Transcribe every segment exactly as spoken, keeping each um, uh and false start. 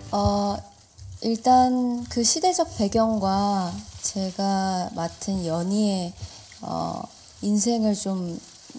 어, 일단 그 시대적 배경과 제가 맡은 연희의 어, 인생을 좀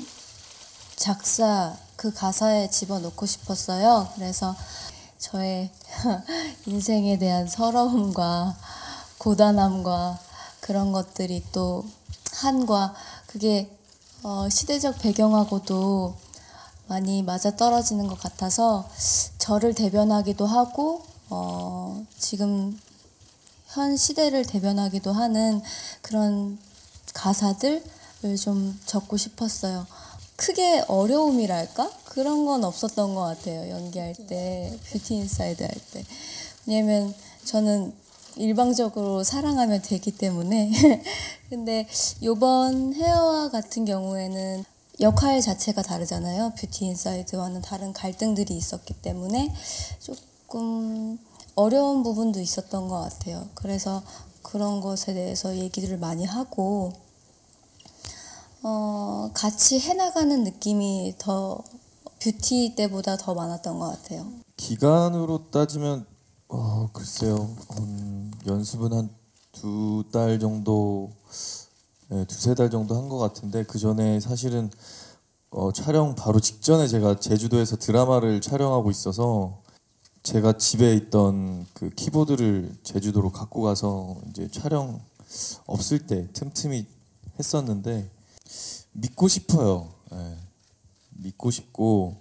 작사, 그 가사에 집어넣고 싶었어요. 그래서 저의 인생에 대한 서러움과 고단함과 그런 것들이 또 한과 그게 어, 시대적 배경하고도 많이 맞아떨어지는 것 같아서 저를 대변하기도 하고 어, 지금 현 시대를 대변하기도 하는 그런 가사들을 좀 적고 싶었어요. 크게 어려움이랄까? 그런 건 없었던 것 같아요. 연기할 때, 뷰티 인사이드 할 때. 왜냐면 저는 일방적으로 사랑하면 되기 때문에 근데 요번 헤어와 같은 경우에는 역할 자체가 다르잖아요. 뷰티 인사이드와는 다른 갈등들이 있었기 때문에 조금 어려운 부분도 있었던 것 같아요. 그래서 그런 것에 대해서 얘기를 많이 하고 어, 같이 해나가는 느낌이 더 뷰티 때보다 더 많았던 것 같아요. 기간으로 따지면 어, 글쎄요. 음, 연습은 한 두 달 정도, 네, 두세 달 정도 한 것 같은데 그 전에 사실은 어, 촬영 바로 직전에 제가 제주도에서 드라마를 촬영하고 있어서 제가 집에 있던 그 키보드를 제주도로 갖고 가서 이제 촬영 없을 때 틈틈이 했었는데 믿고 싶어요. 네. 믿고 싶고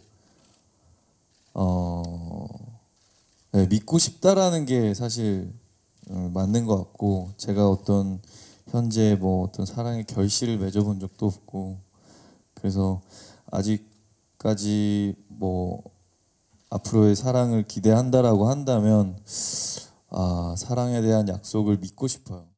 어, 네, 믿고 싶다라는 게 사실 음, 맞는 것 같고 제가 어떤 현재 뭐 어떤 사랑의 결실을 맺어본 적도 없고 그래서 아직까지 뭐 앞으로의 사랑을 기대한다라고 한다면 아, 사랑에 대한 약속을 믿고 싶어요.